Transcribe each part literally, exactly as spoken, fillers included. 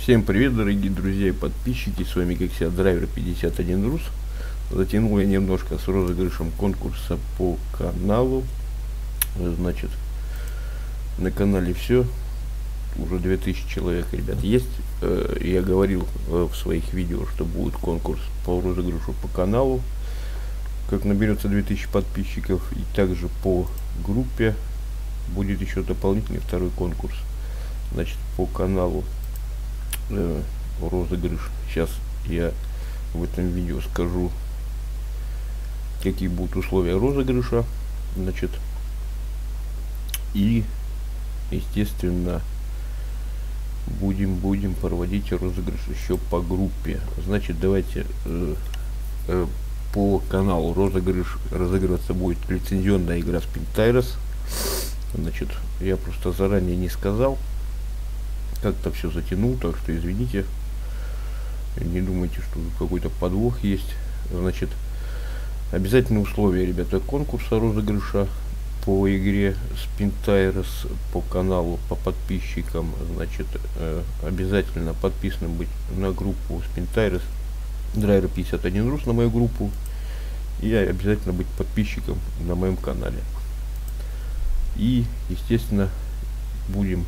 Всем привет, дорогие друзья и подписчики, с вами как всегда Драйвер пятьдесят один Рус. Затянул я немножко с розыгрышем конкурса по каналу. Значит, на канале все, уже две тысячи человек, ребят, есть. Я говорил в своих видео, что будет конкурс по розыгрышу по каналу, как наберется две тысячи подписчиков, и также по группе будет еще дополнительный второй конкурс. Значит, по каналу э, розыгрыш. Сейчас я в этом видео скажу, какие будут условия розыгрыша. Значит, и естественно будем будем проводить розыгрыш еще по группе. Значит, давайте э, э, по каналу розыгрыш разыгрываться будет лицензионная игра Spin Tires. Значит, я просто заранее не сказал, как-то все затянул, так что извините, не думайте, что какой-то подвох есть. Значит, обязательные условия, ребята, конкурса розыгрыша по игре Spin Tires по каналу, по подписчикам. Значит, э, обязательно подписанным быть на группу Spin Tires Драйвер пятьдесят один Рус, на мою группу, и обязательно быть подписчиком на моем канале. И естественно будем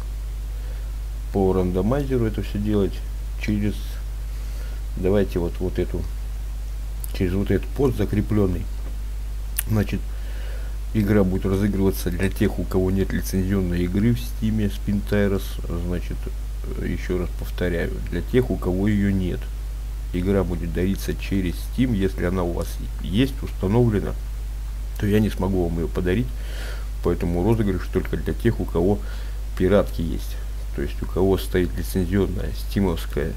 по рандомайзеру это все делать через, давайте вот вот эту, через вот этот пост закрепленный. Значит, игра будет разыгрываться для тех, у кого нет лицензионной игры в Steam Spin Tires. Значит, еще раз повторяю, для тех, у кого ее нет, игра будет дариться через Steam. Если она у вас есть установлена, то я не смогу вам ее подарить, поэтому розыгрыш только для тех, у кого пиратки есть. То есть у кого стоит лицензионная стимовская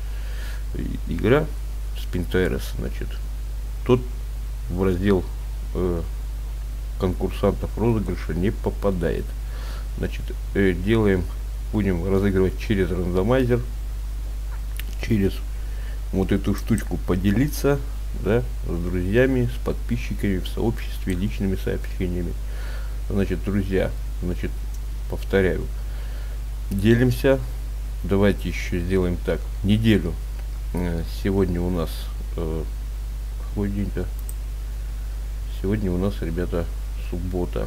игра Spin Tires, значит, тот в раздел э, конкурсантов розыгрыша не попадает. Значит, э, делаем, будем разыгрывать через рандомайзер, через вот эту штучку поделиться, да, с друзьями, с подписчиками в сообществе, личными сообщениями. Значит, друзья, значит, повторяю, делимся. Давайте еще сделаем так. Неделю. Сегодня у нас э, какой день-то? Сегодня у нас, ребята, суббота.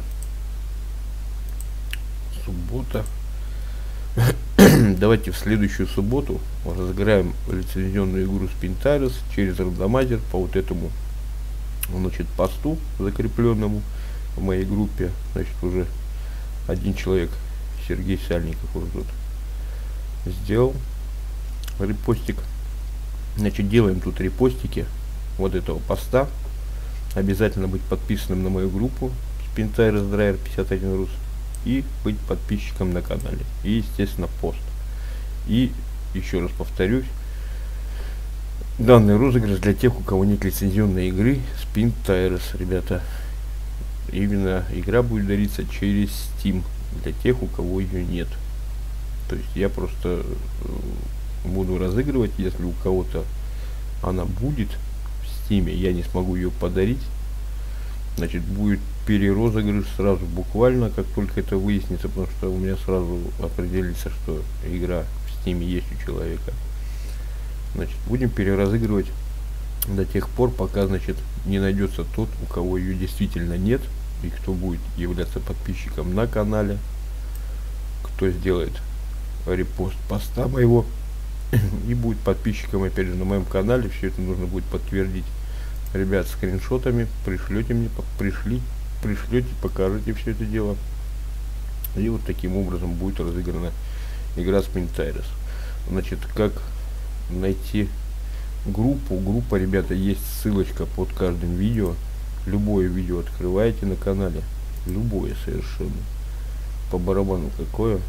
Суббота. Давайте в следующую субботу разыграем лицензионную игру Spin Tires через рандомайзер по вот этому, значит, посту закрепленному в моей группе. Значит, уже один человек, Сергей Сальников, уже тут сделал репостик. Значит, делаем тут репостики вот этого поста. Обязательно быть подписанным на мою группу Spin Tires Драйвер пятьдесят один Рус и быть подписчиком на канале. И, естественно, пост. И еще раз повторюсь, данный розыгрыш для тех, у кого нет лицензионной игры Spin Tires, ребята. Именно игра будет дариться через Steam для тех, у кого ее нет. То есть я просто буду разыгрывать, если у кого-то она будет в Steam, я не смогу ее подарить, значит, будет перерозыгрыш сразу, буквально, как только это выяснится, потому что у меня сразу определится, что игра в Steam есть у человека. Значит, будем переразыгрывать до тех пор, пока, значит, не найдется тот, у кого ее действительно нет, и кто будет являться подписчиком на канале, кто сделает репост поста моего и будет подписчиком, опять же, на моем канале. Все это нужно будет подтвердить, ребят, скриншотами. Пришлете мне, пришли, пришлете, покажете все это дело, и вот таким образом будет разыграна игра Spin Tires. Значит, как найти группу? Группа, ребята, есть ссылочка под каждым видео. Любое видео открываете на канале, любое совершенно, по барабану какое,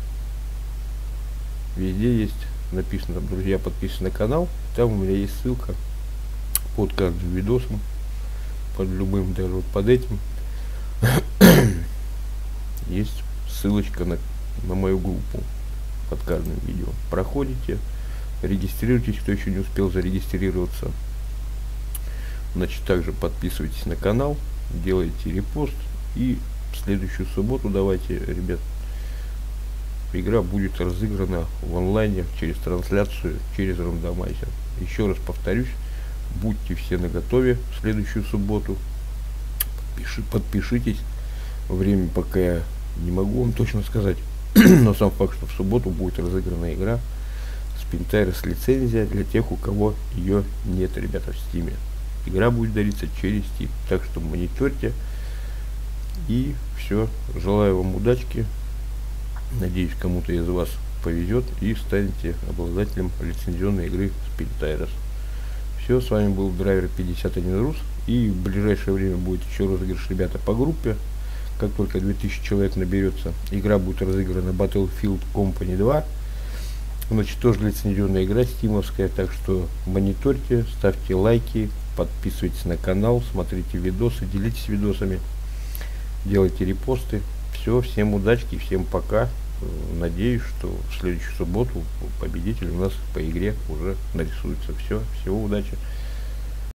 везде есть написано там: друзья, подписывайтесь на канал. Там у меня есть ссылка под каждым видосом, под любым, даже вот под этим есть ссылочка на, на мою группу под каждым видео. Проходите, регистрируйтесь, кто еще не успел зарегистрироваться. Значит, также подписывайтесь на канал, делайте репост, и в следующую субботу давайте, ребят, игра будет разыграна в онлайне через трансляцию, через рандомайзер. Еще раз повторюсь, будьте все наготове в следующую субботу. Подпиши, подпишитесь. Время пока я не могу вам точно сказать, но сам факт, что в субботу будет разыграна игра Spinterest лицензия для тех, у кого ее нет, ребята, в Steam. Игра будет дариться через Steam, так что мониторьте. И все, желаю вам удачки. Надеюсь, кому-то из вас повезет и станете обладателем лицензионной игры Spinterest. Все, с вами был Драйвер пятьдесят один Рус. И в ближайшее время будет еще розыгрыш, ребята, по группе. Как только две тысячи человек наберется, игра будет разыграна Battlefield Company два. Значит, тоже лицензионная игра стимовская, так что мониторьте, ставьте лайки, подписывайтесь на канал, смотрите видосы, делитесь видосами, делайте репосты. Все, всем удачки, всем пока. Надеюсь, что в следующую субботу победитель у нас по игре уже нарисуется. Все, всего удачи.